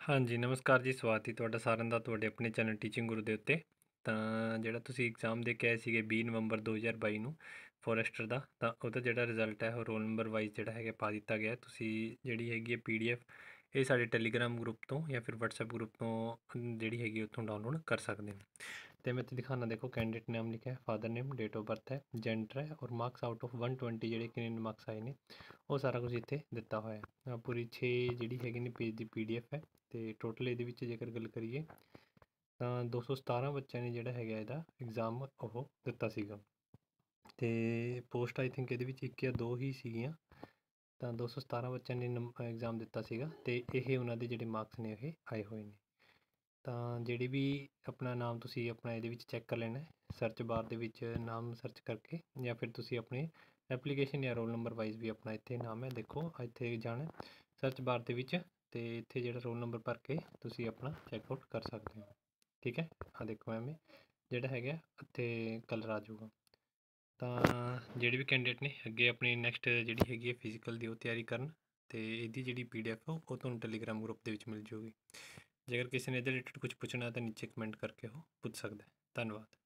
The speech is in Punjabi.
ਹਾਂਜੀ, ਨਮਸਕਾਰ ਜੀ। ਸਵਾਗਤ ਹੈ ਤੁਹਾਡਾ ਸਾਰਿਆਂ ਦਾ ਤੁਹਾਡੇ ਆਪਣੇ ਚੈਨਲ ਟੀਚਿੰਗ ਗੁਰੂ ਦੇ ਉੱਤੇ। ਤਾਂ ਜਿਹੜਾ ਤੁਸੀਂ ਐਗਜ਼ਾਮ ਦੇ ਕੇ ਆਏ ਸੀਗੇ 20 ਨਵੰਬਰ 2022 ਨੂੰ ਫੋਰੈਸਟਰ ਦਾ, ਤਾਂ ਉਹਦਾ ਜਿਹੜਾ ਰਿਜ਼ਲਟ ਹੈ ਉਹ ਰੋਲ ਨੰਬਰ ਵਾਈਜ਼ ਜਿਹੜਾ ਹੈਗਾ ਪਾ ਦਿੱਤਾ ਗਿਆ। ਤੁਸੀਂ ਜਿਹੜੀ ਹੈਗੀ ਹੈ PDF ਇਹ ਸਾਡੇ ਟੈਲੀਗ੍ਰਾਮ ਗਰੁੱਪ ਤੋਂ ਜਾਂ ਫਿਰ WhatsApp ਗਰੁੱਪ ਤੋਂ ਜਿਹੜੀ ਹੈਗੀ ਉੱਥੋਂ ਡਾਊਨਲੋਡ ਕਰ ਸਕਦੇ ਹੋ। ਤੇ ਮੈਂ ਇੱਥੇ ਦਿਖਾਉਣਾ, ਦੇਖੋ ਕੈਂਡੀਡੇਟ ਨੇਮ ਲਿਖਿਆ ਹੈ, father name, date of birth ਹੈ, ਜੈਂਡਰ ਹੈ ਔਰ ਮਾਰਕਸ ਆਊਟ ਆਫ 120 ਜਿਹੜੇ ਕਿੰਨੇ ਮਾਰਕਸ ਆਏ ਨੇ ਉਹ ਸਾਰਾ ਕੁਝ ਇੱਥੇ ਦਿੱਤਾ ਹੋਇਆ ਹੈ। ਪੂਰੀ 6 ਜਿਹੜੀ ਹੈਗੀ ਨੇ ਪੇਜ ਦੀ PDF ਹੈ। ਅਤੇ ਟੋਟਲ ਇਹਦੇ ਵਿੱਚ ਜੇਕਰ ਗੱਲ ਕਰੀਏ ਤਾਂ 217 ਬੱਚਿਆਂ ਨੇ ਜਿਹੜਾ ਹੈਗਾ ਇਹਦਾ ਐਗਜ਼ਾਮ ਉਹ ਦਿੱਤਾ ਸੀਗਾ। ਅਤੇ ਪੋਸਟ ਆਈ ਥਿੰਕ ਇਹਦੇ ਵਿੱਚ 1 ਜਾਂ 2 ਹੀ ਸੀਗੀਆਂ। ਤਾਂ 217 ਬੱਚਿਆਂ ਨੇ ਐਗਜ਼ਾਮ ਦਿੱਤਾ ਸੀਗਾ ਅਤੇ ਇਹ ਉਹਨਾਂ ਦੇ ਜਿਹੜੇ ਮਾਰਕਸ ਨੇ ਇਹ ਆਏ ਹੋਏ ਨੇ। ਤਾਂ ਜਿਹੜੀ ਵੀ ਆਪਣਾ ਨਾਮ ਤੁਸੀਂ ਆਪਣਾ ਇਹਦੇ ਵਿੱਚ ਚੈੱਕ ਕਰ ਲੈਣਾ, ਸਰਚ ਬਾਰ ਦੇ ਵਿੱਚ ਨਾਮ ਸਰਚ ਕਰਕੇ, ਜਾਂ ਫਿਰ ਤੁਸੀਂ ਆਪਣੇ ਐਪਲੀਕੇਸ਼ਨ ਜਾਂ ਰੋਲ ਨੰਬਰ ਵਾਈਜ਼ ਵੀ ਆਪਣਾ ਇੱਥੇ ਨਾਮ ਹੈ, ਦੇਖੋ ਇੱਥੇ ਜਾਣਾ ਸਰਚ ਬਾਰ ਦੇ ਵਿੱਚ ਅਤੇ ਇੱਥੇ ਜਿਹੜਾ ਰੋਲ ਨੰਬਰ ਭਰ ਕੇ ਤੁਸੀਂ ਆਪਣਾ ਚੈੱਕਆਊਟ ਕਰ ਸਕਦੇ ਹੋ। ਠੀਕ ਹੈ, ਆਹ ਦੇਖੋ ਐਵੇਂ ਜਿਹੜਾ ਹੈਗਾ ਇੱਥੇ ਕਲਰ ਆ ਜਾਊਗਾ। ਤਾਂ ਜਿਹੜੇ ਵੀ ਕੈਂਡੀਡੇਟ ਨੇ ਅੱਗੇ ਆਪਣੀ ਨੈਕਸਟ ਜਿਹੜੀ ਹੈਗੀ ਹੈ ਫਿਜ਼ੀਕਲ ਦੀ ਉਹ ਤਿਆਰੀ ਕਰਨ, ਅਤੇ ਇਹਦੀ ਜਿਹੜੀ PDF ਉਹ ਤੁਹਾਨੂੰ ਟੈਲੀਗ੍ਰਾਮ ਗਰੁੱਪ ਦੇ ਵਿੱਚ ਮਿਲ ਜਾਊਗੀ। ਜੇਕਰ ਕਿਸੇ ਨੇ ਇਹਦੇ ਰਿਲੇਟਡ ਕੁਝ ਪੁੱਛਣਾ ਤਾਂ ਨੀਚੇ ਕਮੈਂਟ ਕਰਕੇ ਉਹ ਪੁੱਛ ਸਕਦਾ ਹੈ। ਧੰਨਵਾਦ।